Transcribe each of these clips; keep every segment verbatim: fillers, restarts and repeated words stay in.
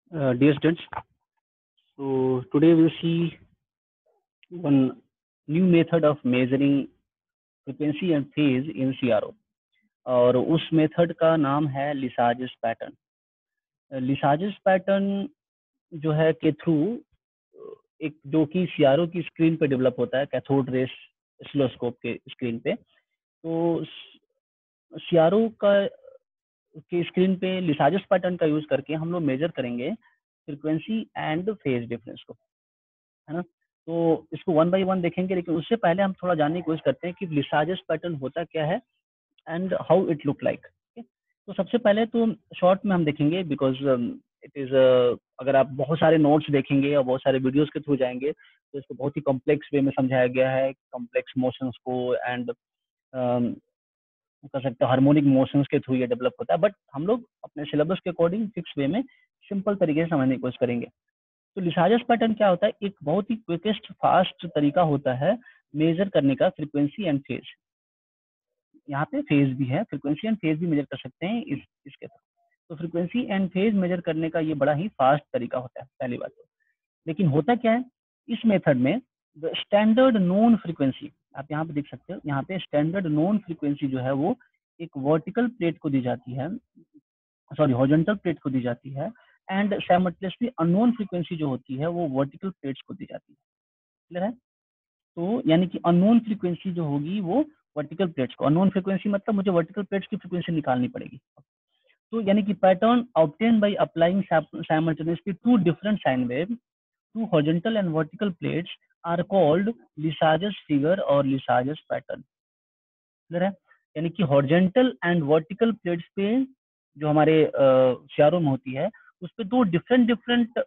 Uh, dear students, so today we'll see one new method of measuring frequency and phase in C R O और उस method का नाम है Lissajous pattern. Lissajous pattern जो है के थ्रू एक जो कि सीआरओ की स्क्रीन पे डेवलप होता है कैथोड रेस ऑसिलोस्कोप के स्क्रीन पे। तो सीआरओ का के स्क्रीन पे लिसाजस पैटर्न का यूज करके हम लोग मेजर करेंगे फ्रीक्वेंसी एंड फेज डिफरेंस को, है ना। तो इसको वन बाय वन देखेंगे, लेकिन उससे पहले हम थोड़ा जानने की कोशिश करते हैं कि लिसाजस पैटर्न होता क्या है and how it look like. तो सबसे पहले तो शॉर्ट में हम देखेंगे, बिकॉज इट इज अगर आप बहुत सारे नोट्स देखेंगे और बहुत सारे वीडियोस के थ्रू जाएंगे तो इसको बहुत ही कॉम्प्लेक्स वे में समझाया गया है, कॉम्प्लेक्स मोशंस को एंड कर सकते हैं हार्मोनिक मोशंस के थ्रू ये डेवलप होता है। बट हम लोग अपने सिलेबस के अकॉर्डिंग फिक्स वे में सिंपल तरीके से समझने की कोशिश करेंगे। तो लिसाजस पैटर्न क्या होता है? एक बहुत ही क्विकेस्ट फास्ट तरीका होता है मेजर करने का फ्रीक्वेंसी एंड फेज। यहाँ पे फेज भी है, फ्रीक्वेंसी एंड फेज भी मेजर कर सकते हैं इस इसके थ्रू। तो फ्रीक्वेंसी एंड फेज मेजर करने का ये बड़ा ही फास्ट तरीका होता है, पहली बात तो। लेकिन होता क्या है इस मेथड में, द स्टैंडर्ड नोन फ्रीक्वेंसी आप यहाँ पे देख सकते हो। यहाँ पे स्टैंडर्ड नोन फ्रीक्वेंसी जो है वो एक वर्टिकल प्लेट को दी जाती है, सॉरी हॉरिजॉन्टल प्लेट को दी जाती है, एंड साइमल्टेनियसली अननोन फ्रीक्वेंसी जो होती है वो वर्टिकल प्लेट्स को दी जाती है। क्लियर है? तो यानी कि अननोन फ्रीक्वेंसी जो होगी वो वर्टिकल प्लेट्स को, अननोन फ्रीक्वेंसी मतलब मुझे वर्टिकल प्लेट्स की फ्रीक्वेंसी निकालनी पड़ेगी। तो यानी कि pattern obtain by applying simultaneously two different sine wave to horizontal and vertical plates are called Lissajous figure और लिसाजस पैटर्न। क्लियर है? यानी कि हॉरिजॉन्टल एंड वर्टिकल प्लेट्स पे जो हमारे सीआरओ में होती है उस पे दो डिफरेंट डिफरेंट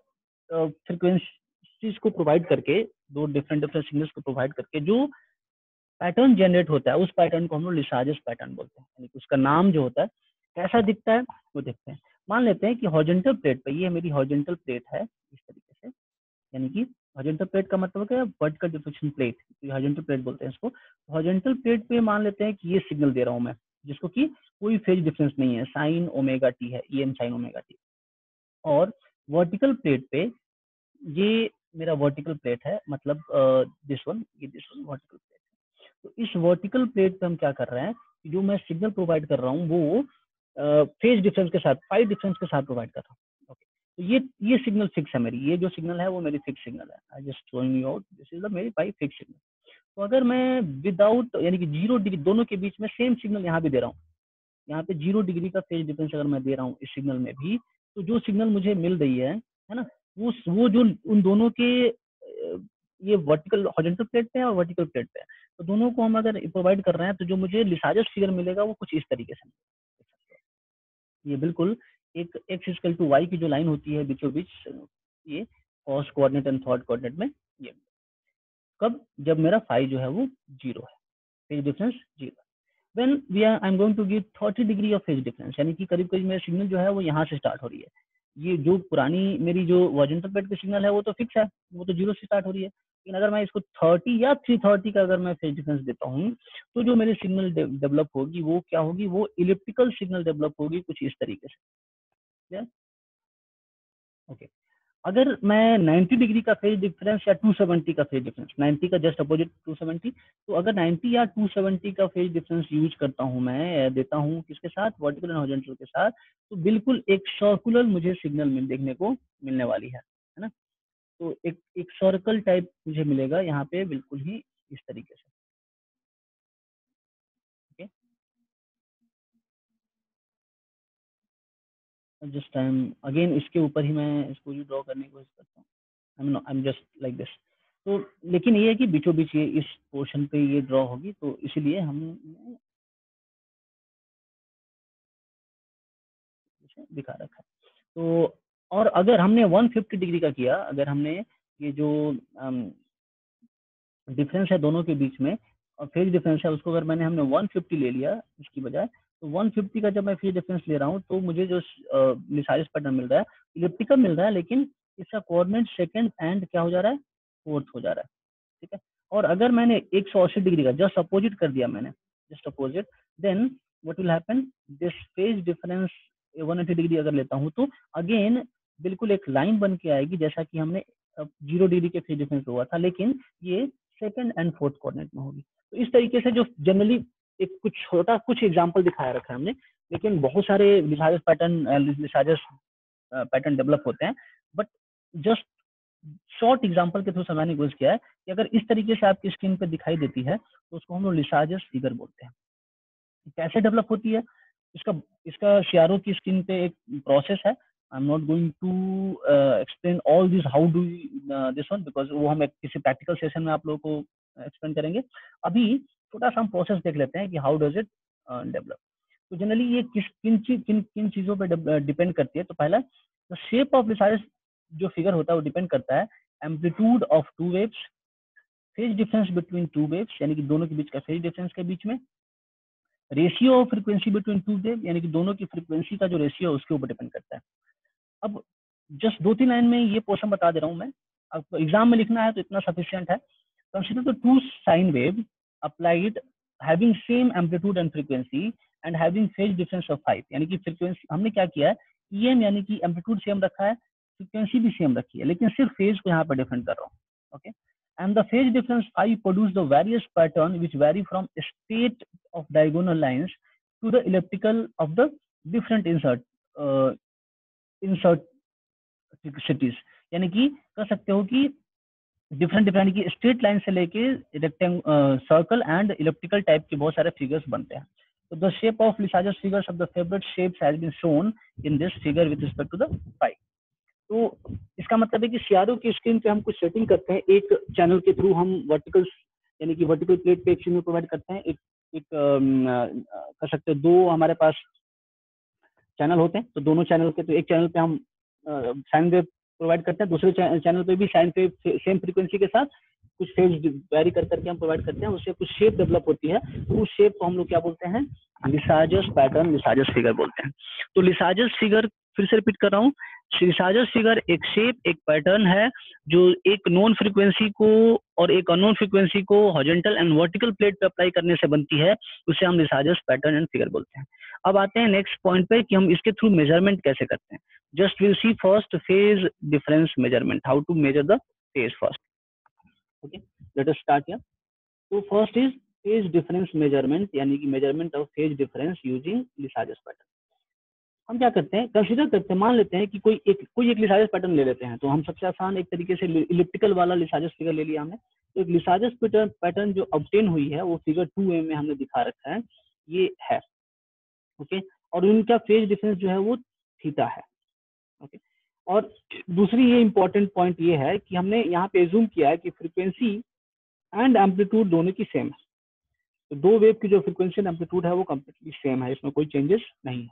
फ्रीक्वेंसीज को प्रोवाइड करके, दो डिफरेंट डिफरेंट सिग्नल्स को प्रोवाइड करके जो पैटर्न जनरेट होता है उस पैटर्न को हम लोग लिसाजस पैटर्न बोलते हैं। यानी कि उसका नाम जो होता है कैसा दिखता है वो देखते हैं। मान लेते हैं कि हॉरिजॉन्टल प्लेट पे, ये मेरी हॉरिजॉन्टल प्लेट है इस तरीके से, यानी कि हॉरिजॉन्टल प्लेट का मतलब क्या है? वर्टिकल डिफ्लेक्शन प्लेट, तो हॉरिजॉन्टल प्लेट बोलते हैं इसको। हॉरिजॉन्टल प्लेट पे मान लेते हैं कि ये सिग्नल दे रहा हूँ मैं, जिसको कि कोई फेज डिफरेंस नहीं है, साइन ओमेगा टी है, E M sine omega T. और वर्टिकल प्लेट पे ये मेरा वर्टिकल प्लेट है, मतलब दिस वन, ये दिस वन वर्टिकल प्लेट। तो इस वर्टिकल प्लेट पे हम क्या कर रहे हैं, जो मैं सिग्नल प्रोवाइड कर रहा हूँ वो फेज डिफरेंस के साथ, पाई डिफरेंस के साथ प्रोवाइड कर रहा हूँ। ओके, तो ये ये सिग्नल फिक्स है मेरी, ये जो सिग्नल है वो मेरी फिक्स सिग्नल है। I just showing you out, this is the मेरी पाई फिक्स सिग्नल। तो अगर मैं विदाउट यानी कि जीरो डिग्री दोनों के बीच में सेम सिग्नल यहाँ भी दे रहा हूँ, यहाँ पे जीरो डिग्री का फेज डिफरेंस अगर मैं दे रहा हूँ इस सिग्नल में भी, तो जो सिग्नल मुझे मिल रही है है ना, वो वो जो उन दोनों के ये वर्टिकल हॉरिजॉन्टल प्लेट पे है और वर्टिकल प्लेट पे है, तो दोनों को हम अगर प्रोवाइड कर रहे हैं तो जो मुझे लिसाजस फिगर मिलेगा वो कुछ इस तरीके से। ये बिल्कुल एक एक्स इक्वल टू वाई की जो लाइन होती है बीचों बीच, ये कॉस कोऑर्डिनेट एंड थॉट कोऑर्डिनेट में, ये कब, जब मेरा फाई जो है वो जीरो है, phase difference zero. When we are I am going to give thirty degree of phase difference, यानी कि करीब करीब मेरी सिग्नल जो है वो यहाँ से स्टार्ट हो रही है। ये जो पुरानी मेरी जो हॉरिजॉन्टल प्लेट की सिग्नल है वो तो फिक्स है, वो तो जीरो से स्टार्ट हो रही है। लेकिन अगर मैं इसको थर्टी या थ्री थर्टी का अगर मैं फेज डिफरेंस देता हूँ तो जो मेरी सिग्नल डेवलप होगी वो क्या होगी, वो इलिप्टिकल सिग्नल डेवलप होगी कुछ इस तरीके से। ओके, अगर मैं नाइंटी डिग्री का फेज डिफरेंस या टू सेवेंटी का फेज डिफरेंस, नाइंटी का जस्ट अपोजिट टू सेवेंटी, तो अगर नाइंटी या टू सेवेंटी का फेज डिफरेंस यूज करता हूं मैं, देता हूं किसके साथ, वर्टिकल एंड हॉरिजॉन्टल के साथ, तो बिल्कुल एक सर्कुलर मुझे सिग्नल मिल देखने को मिलने वाली है है ना। तो एक एक सर्कल टाइप मुझे मिलेगा यहाँ पे बिल्कुल ही इस तरीके से। ओके, जस्ट टाइम अगेन इसके ऊपर ही मैं इसको भी ड्रॉ करने की कोशिश करता हूँ। I am just like this. तो लेकिन ये है कि बीचों बीच ये इस पोर्शन पे ये ड्रॉ होगी, तो इसीलिए हमने दिखा रखा है। तो और अगर हमने वन फिफ्टी डिग्री का किया, अगर हमने ये जो डिफरेंस है दोनों के बीच में और फेज डिफरेंस है उसको अगर मैंने हमने वन फिफ्टी ले लिया इसकी बजाय, तो वन फिफ्टी का जब मैं फेज डिफरेंस ले रहा हूँ तो मुझे जो लिसाइस पैटर्न मिल रहा है इलिप्टिकल मिल रहा है, लेकिन इसका कोऑर्डिनेट सेकंड एंड क्या हो जा रहा है, फोर्थ हो जा रहा है। ठीक है, और अगर मैंने एक सौ अस्सी डिग्री का जस्ट अपोजिट कर दिया मैंने, just opposite, then what will happen, this phase difference one eighty degree अगर लेता हूं तो अगेन बिल्कुल एक लाइन बन के आएगी, जैसा कि हमने जीरो डिग्री के फेज डिफरेंस हुआ था, लेकिन ये सेकंड एंड फोर्थ कोऑर्डिनेट में होगी। तो इस तरीके से जो जनरली एक कुछ छोटा कुछ एग्जांपल दिखाया रखा है हमने, लेकिन बहुत सारे Lissajous pattern Lissajous pattern develop होते हैं, बट जस्ट शॉर्ट एग्जांपल के थ्रू समझाने की कोशिश किया है कि अगर इस तरीके से आपकी स्क्रीन पे दिखाई देती है तो उसको हम लोग लिसाजस फिगर बोलते हैं। कैसे डेवलप होती है, इसका इसका सीआरओ की स्क्रीन पे एक प्रोसेस है। I am not going to explain all this how do this one, because वो हम एक किसी प्रैक्टिकल सेशन में आप लोगों को एक्सप्लेन करेंगे। अभी छोटा सा हम प्रोसेस देख लेते हैं कि हाउ डज इट डेवलप। तो जनरली ये किस किन चीज किन किन चीजों पे डिपेंड करती है। तो पहला, द शेप ऑफ लिसाजस जो फिगर होता है वो डिपेंड करता है amplitude of two waves, phase difference between two waves, यानी कि दोनों के बीच का फेज डिफरेंस के बीच में, ratio of frequency between two wave, यानी कि दोनों की फ्रीक्वेंसी का जो रेशियो है उसके ऊपर डिपेंड करता है। अब जस्ट दो तीन लाइन में ये पोर्शन बता दे रहा हूँ मैं, आपको एग्जाम में लिखना है तो इतना सफिशिएंट है। Consider the two sine wave applied having same amplitude and frequency and having phase difference of five, यानी कि फ्रीक्वेंसी हमने क्या किया है, ईएम यानी कि एम्पलीट्यूड सेम रखा है, फ्रीक्वेंसी भी सेम रखी है, लेकिन सिर्फ फेज को यहाँ पर डिफरेंट कर रहा हूँ। Okay, and the phase difference phi produce the various pattern which vary from state of diagonal lines to the elliptical of the different insert uh, insert cities, यानी कि कह सकते हो कि डिफरेंट डिफरेंट की स्ट्रेट लाइन से लेके rectangle circle and elliptical type के बहुत सारे फिगर्स बनते हैं। तो the shape of Lissajous figures of the favourite shapes has been shown in this figure with respect to the phi. तो इसका मतलब है कि सीआरओ की स्क्रीन पे हम कुछ सेटिंग करते हैं, एक चैनल के थ्रू हम वर्टिकल यानी कि वर्टिकल प्लेट पे एक सिग्नल प्रोवाइड करते हैं, एक एक कर सकते हैं दो हमारे पास चैनल होते हैं, तो दोनों चैनल के तो एक चैनल पे हम साइन वेव प्रोवाइड करते हैं, दूसरे चैनल पे भी साइन वेव सेम फ्रीक्वेंसी के साथ कुछ फेज वेरी कर करके हम प्रोवाइड करते हैं, उससे कुछ शेप डेवलप होती है। तो उस शेप को हम लोग क्या बोलते हैं, लिसाजस पैटर्न, लिसाजस फिगर बोलते हैं। तो लिसाजस फिगर फिर से रिपीट कर रहा हूँ, लिसाजस फिगर एक शेप, एक पैटर्न है जो एक नॉन फ्रीक्वेंसी को और एक अननोन फ्रीक्वेंसी को हॉरिजॉन्टल एंड वर्टिकल प्लेट पे अप्लाई करने से बनती है, उसे हम लिसाजस पैटर्न एंड फिगर बोलते हैं। अब आते हैं नेक्स्ट पॉइंट पे कि हम इसके थ्रू मेजरमेंट कैसे करते हैं। Just will see first phase difference measurement, how to measure the phase first. Okay, let us start here. तो first is phase difference measurement, यानी कि measurement of phase difference using Lissajous pattern. हम क्या करते हैं, कंसीडर करते हैं, मान लेते हैं कि कोई एक कोई एक लिसाजस पैटर्न ले लेते हैं। तो हम सबसे आसान एक तरीके से इलिप्टिकल वाला लिसाजस फिगर ले लिया हमने। तो एक लिसाजस पैटर्न जो ऑब्टेन हुई है वो फिगर टू ए में हमने दिखा रखा है, ये है। ओके, और उनका फेज डिफरेंस जो है वो थीटा है। ओके, और दूसरी ये इंपॉर्टेंट पॉइंट ये है कि हमने यहाँ पे एज्यूम किया है कि फ्रीक्वेंसी एंड एम्पलीट्यूड दोनों की सेम है। तो दो वेव की जो फ्रीक्वेंसी एंड एम्पलीट्यूड है वो कंप्लीटली सेम है, इसमें कोई चेंजेस नहीं है।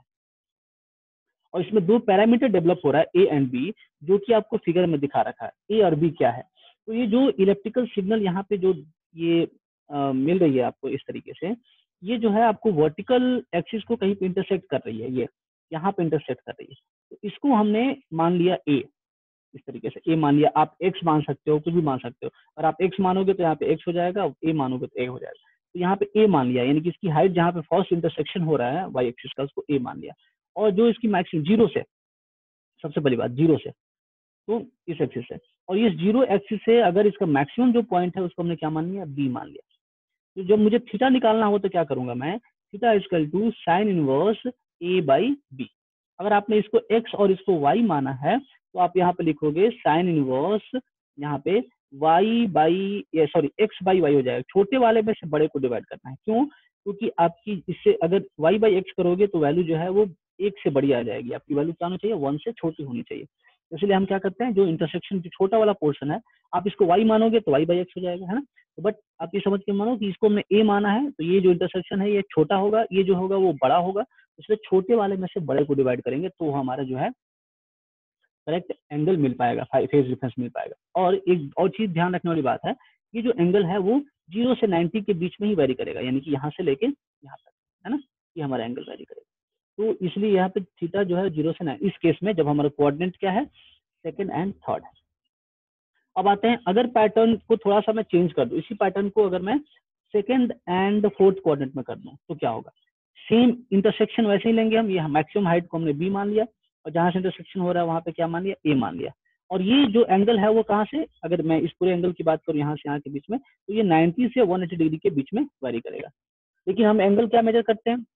और इसमें दो पैरामीटर डेवलप हो रहा है, ए एंड बी, जो कि आपको फिगर में दिखा रखा है। ए और बी क्या है, तो ये जो इलेक्ट्रिकल सिग्नल यहाँ पे जो ये आ, मिल रही है आपको इस तरीके से, ये जो है आपको वर्टिकल एक्सिस को कहीं पे इंटरसेक्ट कर रही है, ये यहाँ पे इंटरसेक्ट कर रही है। तो इसको हमने मान लिया ए, इस तरीके से ए मान लिया। आप एक्स मान सकते हो, कुछ भी मान सकते हो। और आप एक्स मानोगे तो यहाँ पे एक्स हो जाएगा, ए मानोगे तो ए हो जाएगा। तो यहाँ पे ए मान लिया, यानी कि इसकी हाइट जहाँ पे फर्स्ट इंटरसेक्शन हो रहा है वाई एक्सिस का, उसको ए मान लिया। और जो इसकी मैक्सिमम जीरो से, सबसे पहली बात जीरो से, तो इस एक्सिस से, और इस जीरो एक्सिस से अगर इसका मैक्सिमम जो पॉइंट है उसको हमने क्या मान लिया, बी मान लिया। तो जब मुझे थीटा निकालना हो तो क्या करूंगा मैं, theta equal to sine inverse A by B. अगर आपने इसको एक्स और इसको वाई माना है तो आप यहाँ पे लिखोगे साइन इनवर्स यहाँ पे Y by sorry X by Y हो जाएगा। छोटे वाले में से बड़े को डिवाइड करना है, क्यों, क्योंकि आपकी इससे अगर वाई बाई एक्स करोगे तो वैल्यू जो है वो एक से बड़ी आ जाएगी, आपकी वैल्यू क्या होनी चाहिए, वन से छोटी होनी चाहिए। इसलिए हम क्या करते हैं, जो इंटरसेक्शन जो छोटा वाला पोर्शन है आप इसको वाई मानोगे तो वाई बाई एक्स हो जाएगा, है ना। तो बट आप ये समझ के मानो कि इसको हमने ए माना है, तो ये जो इंटरसेक्शन है ये छोटा होगा, ये जो होगा वो बड़ा होगा। इसलिए छोटे वाले में से बड़े को डिवाइड करेंगे तो हमारा जो है करेक्ट एंगल मिल पाएगा, फेज डिफरेंस मिल पाएगा। और एक और चीज ध्यान रखने वाली बात है, ये जो एंगल है वो जीरो से नाइन्टी के बीच में ही वेरी करेगा, यानी कि यहाँ से लेके यहाँ तक, है ना, ये हमारा एंगल वेरी करेगा। तो इसलिए यहाँ पे थीटा जो है जीरो से नाइन, इस केस में जब हमारा कोऑर्डिनेट क्या है, सेकंड एंड थर्ड है। अब आते हैं, अगर पैटर्न को थोड़ा सा मैं चेंज कर दूं, इसी पैटर्न को अगर मैं सेकंड एंड फोर्थ कोऑर्डिनेट में कर दूं तो क्या होगा, सेम इंटरसेक्शन वैसे ही लेंगे हम। ये मैक्सिमम हाइट को हमने बी मान लिया, और जहां से इंटरसेक्शन हो रहा है वहां पे क्या मान लिया, ए मान लिया। और ये जो एंगल है वो कहाँ से, अगर मैं इस पूरे एंगल की बात करूँ यहाँ से यहाँ के बीच में, तो ये नाइन्टी से वन एटी डिग्री के बीच में वेरी करेगा। लेकिन हम एंगल क्या मेजर करते हैं,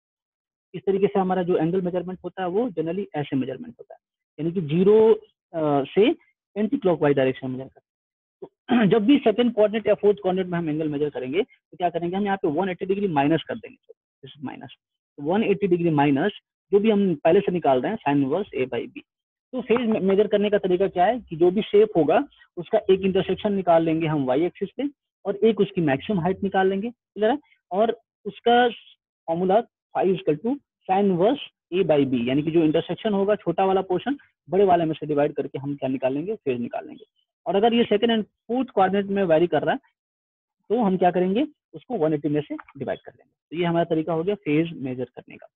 इस तरीके से हमारा जो एंगल मेजरमेंट होता है वो जनरली ऐसे मेजरमेंट होता है, यानी कि जीरो से एंटी क्लॉकवाइज डायरेक्शन मेजर करते हैं। तो जब भी सेकंड कोऑर्डिनेट या फोर्थ कोऑर्डिनेट में हम एंगल मेजर करेंगे तो क्या करेंगे, हम यहाँ पे वन एटी डिग्री माइनस कर देंगे, minus one eighty degree minus जो भी हम पहले से निकाल रहे हैं sine inverse A by B. तो फेज मेजर करने का तरीका क्या है कि जो भी शेप होगा उसका एक इंटरसेक्शन निकाल लेंगे हम वाई एक्सिस पे, और एक उसकी मैक्सिमम हाइट निकाल लेंगे, क्लियर है। और उसका formula five equal to sine inverse A by B, यानी कि जो इंटरसेक्शन होगा छोटा वाला पोर्शन बड़े वाले में से डिवाइड करके हम क्या निकालेंगे, फेज निकालेंगे। और अगर ये सेकंड एंड फोर्थ कोऑर्डिनेट में वेरी कर रहा है तो हम क्या करेंगे, उसको वन एटी में से डिवाइड कर लेंगे। तो ये हमारा तरीका हो गया फेज मेजर करने का।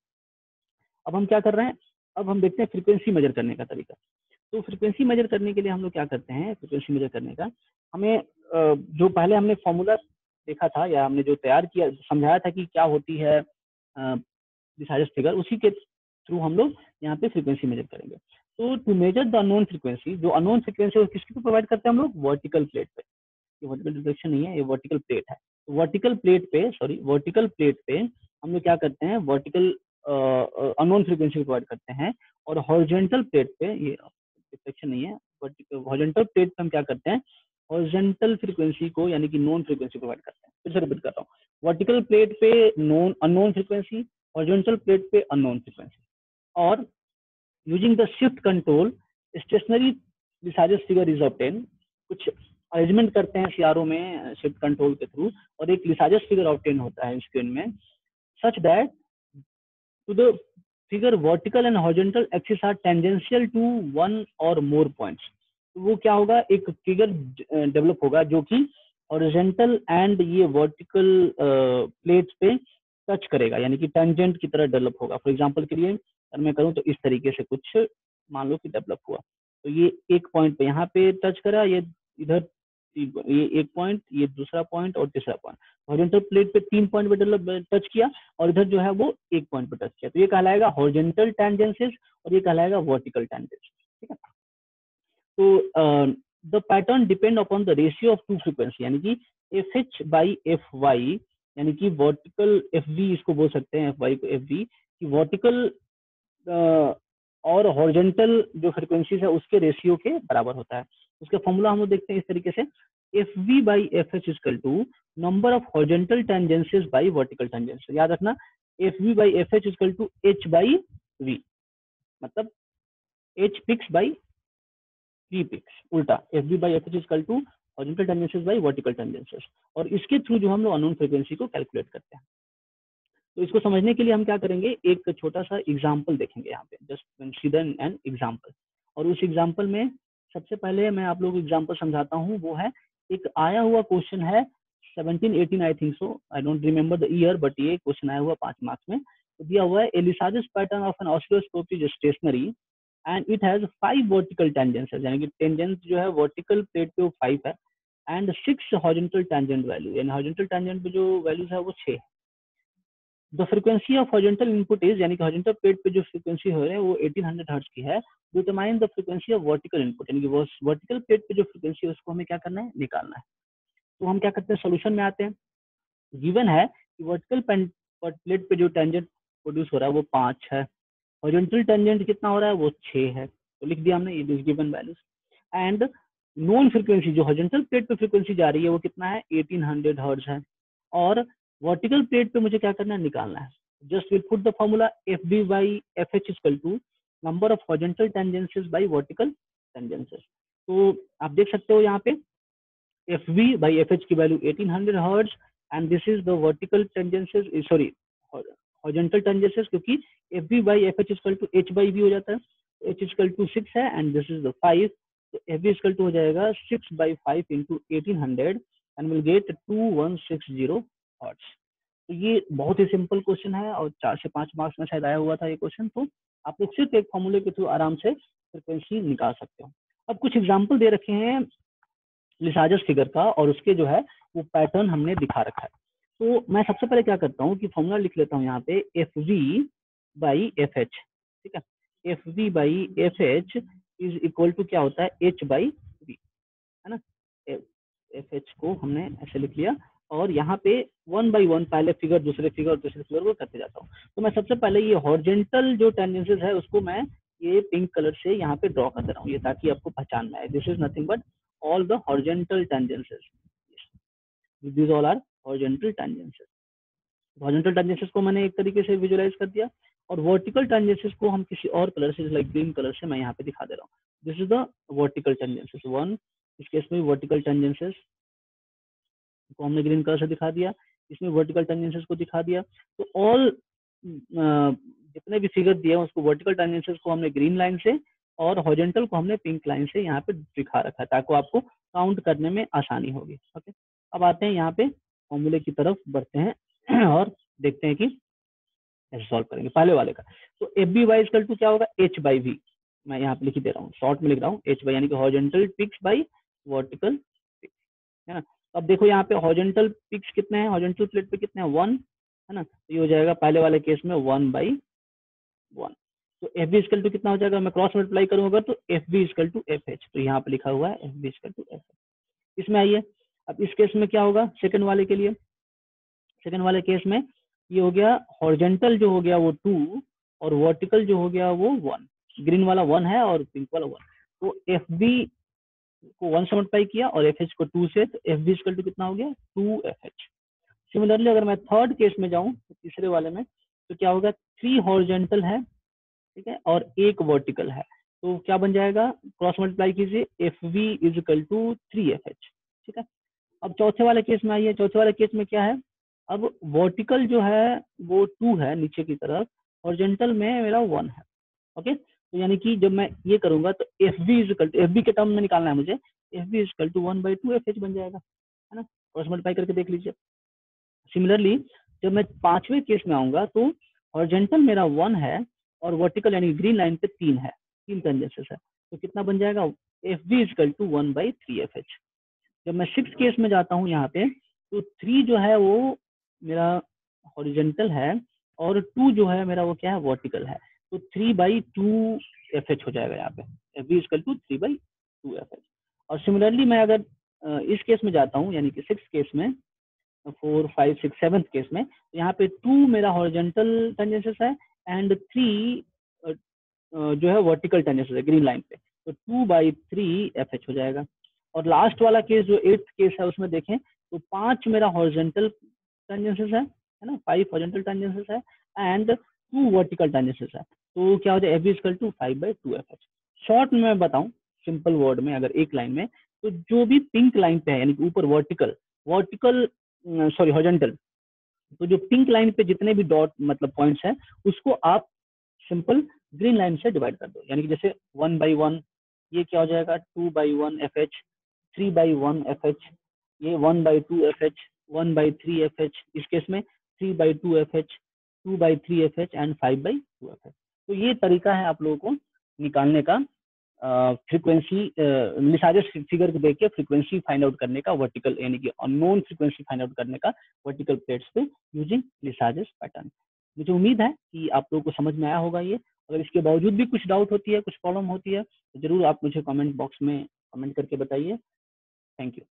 अब हम क्या कर रहे हैं, अब हम देखते हैं फ्रीक्वेंसी मेजर करने का तरीका। तो फ्रीक्वेंसी मेजर करने के लिए हम लोग क्या करते हैं, फ्रीक्वेंसी मेजर करने का हमें जो पहले हमने फॉर्मूला देखा था या हमने जो तैयार किया समझाया था कि क्या होती है लिसाजस फिगर, उसी के थ्रू हम लोग यहाँ पे फ्रीक्वेंसी मेजर करेंगे। तो to measure the unknown frequency, जो अननोन फ्रीक्वेंसी है किसके प्रोवाइड करते हैं हम लोग, वर्टिकल प्लेट पे। ये वर्टिकल डिफ्लेक्शन नहीं है, ये वर्टिकल प्लेट है। वर्टिकल प्लेट पे सॉरी वर्टिकल प्लेट पे हम लोग क्या करते हैं, वर्टिकल अननोन फ्रीक्वेंसी प्रोवाइड करते हैं। और हॉरिजॉन्टल प्लेट पे, ये डिफ्लेक्शन नहीं है, हॉरिजॉन्टल प्लेट पे हम क्या करते हैं, हॉरिजॉन्टल फ्रीक्वेंसी को यानी कि नॉन फ्रीक्वेंसी प्रोवाइड करते हैं। फिर से रिपीट करता हूँ, वर्टिकल प्लेट पे non unknown frequency, horizontal plate पे अननोन फ्रीक्वेंसी। और using the shift control stationary Lissajous figure is obtain. कुछ अरेंजमेंट करते हैं सीआरओ में शिफ्ट कंट्रोल के थ्रू, और एक लिसाजस फिगर ऑब्टेन होता है स्क्रीन में, such that to the figure vertical and horizontal axis are tangential to one और मोर पॉइंट्स। तो वो क्या होगा, एक फिगर डेवलप होगा जो कि हॉरिजॉन्टल एंड ये वर्टिकल प्लेट पे टच करेगा, यानी कि टेंजेंट की तरह डेवलप होगा। फॉर एग्जांपल के लिए अगर मैं करूं तो इस तरीके से कुछ मान लो कि डेवलप हुआ, तो ये एक पॉइंट पे यहाँ पे टच करा, ये इधर ये एक पॉइंट, ये दूसरा पॉइंट और तीसरा पॉइंट। हॉरिजॉन्टल प्लेट पे तीन पॉइंट पे डेवलप टच किया, और इधर जो है वो एक पॉइंट पे टच किया। तो ये कहलाएगा हॉरिजॉन्टल टेंजेंसेस और ये कहलाएगा वर्टिकल टेंजेंसेस, ठीक है। तो the pattern depend upon the ratio of two frequency, यानी कि F H by F Y, यानी कि वर्टिकल एफ वी इसको बोल सकते हैं, एफ वाई को एफ वी, कि वर्टिकल और हॉरिजॉन्टल जो फ्रीक्वेंसीज है उसके रेशियो के बराबर होता है। उसका फॉर्मूला हम लोग देखते हैं इस तरीके से, F V by F H equal to number of horizontal tangencies by vertical tangencies. याद रखना, F V by F H equal to H by V, मतलब H peaks by V peaks, उल्टा F V by F H equal to horizontal tangencies by vertical tangencies. और इसके through जो हम लोग unknown frequency को कैलकुलेट करते हैं। तो इसको समझने के लिए हम क्या करेंगे, एक छोटा सा एग्जाम्पल देखेंगे यहाँ पे, जस्ट कंसीडर एन एग्जाम्पल। और उस एग्जाम्पल में सबसे पहले मैं आप लोग एग्जाम्पल समझाता हूँ, वो है एक आया हुआ क्वेश्चन है seventeen eighteen I think so, I don't remember the year, but ये क्वेश्चन आया हुआ पांच मार्क्स में। तो दिया हुआ है a Lissajous pattern of an oscilloscope is stationary and it has five vertical tangencies, यानी कि टेंजेंस जो है वर्टिकल प्लेट पे वो फाइव है, and six horizontal tangent value, यानी हॉरिजॉन्टल टेंजेंट पे जो वैल्यूज है वो छह। The frequency of horizontal input is, यानी कि हॉरिजॉन्टल प्लेट पे जो फ्रीक्वेंसी हो रहा है वो एटीन हंड्रेड हर्ट्ज की है। Determine the frequency of vertical input, यानी कि वो वर्टिकल प्लेट पे जो फ्रीक्वेंसी है उसको हमें क्या करना है, निकालना है। तो हम क्या करते हैं, सोल्यूशन में आते हैं। गिवन है कि वर्टिकल प्लेट पे जो टेंजेंट प्रोड्यूस हो रहा है वो पांच है, हॉरिजॉन्टल टेंजेंट कितना हो रहा है वो छह है, तो लिख दिया हमने ये given values. And non frequency जो हॉरिजॉन्टल प्लेट पे फ्रीक्वेंसी जा रही है वो कितना है, एटीन हंड्रेड हर्ट्ज है, और वर्टिकल प्लेट पे मुझे क्या करना है, निकालना है। Just will put the formula F B by F H equal to number of horizontal tangencies by vertical tangencies. तो आप देख सकते हो यहाँ पे F B by F H की value eighteen hundred hertz, and this is the vertical tangencies, sorry horizontal tangencies, क्योंकि F B by F H equal to H by V हो जाता है, एच इक्वल टू सिक्स है and this is the five, तो F B equal to हो जाएगा six by five into eighteen hundred and will get two one six zero hertz. तो ये बहुत ही सिंपल क्वेश्चन है और चार से पांच मार्क्स में शायद आया हुआ था ये क्वेश्चन। तो आप लोग सिर्फ एक फॉर्मूले के थ्रू आराम से फ्रीक्वेंसी निकाल सकते हो। अब कुछ एग्जाम्पल दे रखे हैं लिसाजस फिगर का, और उसके जो है वो पैटर्न हमने दिखा रखा है। तो मैं सबसे पहले क्या करता हूँ कि फॉर्मूला लिख लेता हूँ यहाँ पे F V by F H, ठीक है। F V by F H is equal to क्या होता है, एच बाई वी, है ना। एफ एच को हमने ऐसे लिख लिया, और यहाँ पे वन बाई वन पहले फिगर दूसरे फिगर दूसरे फिगर को करते जाता हूँ। तो मैं सबसे पहले ये हॉरिजॉन्टल जो टेंजेंसेस है उसको मैं ये पिंक कलर से यहाँ पे ड्रॉ कर दे रहा हूँ, ये ताकि आपको पहचान में आए। This is nothing but all the horizontal tangencies, this all are horizontal tangencies. Horizontal tangencies को मैंने एक तरीके से विजुअलाइज कर दिया, और वर्टिकल टेंजेंसेस को हम किसी और कलर से, लाइक ग्रीन कलर से मैं यहाँ पे दिखा दे रहा हूँ। This is the vertical tangencies one, इस केस में वर्टिकल टेंजेंसेस को हमने ग्रीन कलर से दिखा दिया, इसमें वर्टिकल टेंजेंसेस को दिखा दिया। तो ऑल जितने भी फिगर दिए उसको वर्टिकल टेंजेंसेस को हमने ग्रीन लाइन से, और हॉरिजॉन्टल को हमने पिंक लाइन से यहाँ पे दिखा रखा है, ताकि आपको काउंट करने में आसानी होगी। ओके, अब आते हैं यहाँ पे फॉर्मूले की तरफ बढ़ते हैं और देखते हैं कि कैसे सॉल्व करेंगे पहले वाले का। तो F B Y equal to क्या होगा, एच बाई वी, मैं यहाँ पे लिख दे रहा हूँ, शॉर्ट में लिख रहा हूँ, एच बाई यानी कि horizontal peaks by vertical peaks, है ना। अब देखो यहाँ पे हॉरिजॉन्टल पिक्स कितने हैं, हॉरिजॉन्टल प्लेट पे कितने हैं, वन, है ना। तो ये हो जाएगा पहले वाले केस में वन बाई वन। तो एफ बी इक्वल टू कितना हो जाएगा, मैं क्रॉस मल्टीप्लाई करूंगा तो F B equal to F H, तो यहाँ पे लिखा हुआ है F B equal to F H. इसमें आइए, अब इस केस में क्या होगा, सेकंड वाले के लिए, सेकंड वाले केस में ये हो गया हॉरिजॉन्टल जो हो गया वो टू, और वर्टिकल जो हो गया वो वन, ग्रीन वाला वन है और पिंक वाला वन। तो एफ बी को वन से मल्टीप्लाई किया और एफ एच को टू से, तो एफ बी इक्वल टू कितना हो गया, टू एफ एच। सिमिलरली अगर मैं थर्ड केस में जाऊं, तो तीसरे वाले में, तो क्या होगा, थ्री हॉरिजॉन्टल है, ठीक है, और एक वर्टिकल है, तो क्या बन जाएगा, क्रॉस मल्टीप्लाई कीजिए, F V is equal to three F H, ठीक है। अब चौथे वाले केस में आइए, चौथे वाले केस में क्या है, अब वर्टिकल जो है वो टू है नीचे की तरफ, हॉरिजॉन्टल में मेरा वन है। ओके, तो यानी कि जब मैं ये करूंगा तो F B is equal to, F B के टर्म में निकालना है मुझे, F B is equal to one by two F H बन जाएगा, है ना। क्रॉस मल्टीप्लाई करके देख लीजिए। सिमिलरली जब मैं पांचवें केस में आऊंगा तो हॉरिजॉन्टल मेरा वन है, और वर्टिकल यानी ग्रीन लाइन पे तीन है, तीन टेंजेंसेस है, तो कितना बन जाएगा, F B equal to one by three F H. जब मैं सिक्स केस में जाता हूँ यहाँ पे, तो थ्री जो है वो मेरा हॉरिजॉन्टल है, और टू जो है मेरा वो क्या है, वर्टिकल है, तो three by two F H हो जाएगा यहाँ पे, F B equal to three by two F H. और सिमिलरली मैं अगर इस केस में जाता हूँ, यानी कि सिक्स केस में, four five six seventh case में, तो यहाँ पे टू मेरा हॉरिजॉन्टल टेंजेंसेस है, एंड थ्री जो है वर्टिकल टेंजेंसेस है ग्रीन लाइन पे, तो two by three F H हो जाएगा। और लास्ट वाला केस जो एट्थ केस है उसमें देखें तो पांच मेरा हॉरिजॉन्टल टेंजेंसेस है, है ना, फाइव हॉरिजॉन्टल टेंजेंसेस है, एंड टू वर्टिकल टेंजेंसेस है, तो क्या हो जाए, F equal to five by two F H. Short में मैं बताऊं, सिंपल वर्ड में, अगर एक लाइन में, तो जो भी पिंक लाइन पे है, यानी कि ऊपर वर्टिकल, वर्टिकल सॉरी हॉरिजॉन्टल, तो जो पिंक लाइन पे जितने भी डॉट मतलब पॉइंट्स हैं, उसको आप सिंपल ग्रीन लाइन से डिवाइड कर दो, यानी कि जैसे वन बाई वन, ये क्या हो जाएगा, two by one F H, three by one F H, ये one by two F H, one by three F H, इस केस में three by two F H, two by three F H, and five by two F H. तो ये तरीका है आप लोगों को निकालने का, फ्रीक्वेंसी लिसाजस फिगर को देख के फ्रीक्वेंसी फाइंड आउट करने का, वर्टिकल यानी कि अननोन फ्रीक्वेंसी फाइंड आउट करने का वर्टिकल प्लेट्स पे यूजिंग लिसाजस पैटर्न। मुझे उम्मीद है कि आप लोगों को समझ में आया होगा ये। अगर इसके बावजूद भी कुछ डाउट होती है, कुछ प्रॉब्लम होती है, तो जरूर आप मुझे कमेंट बॉक्स में कमेंट करके बताइए। Thank you.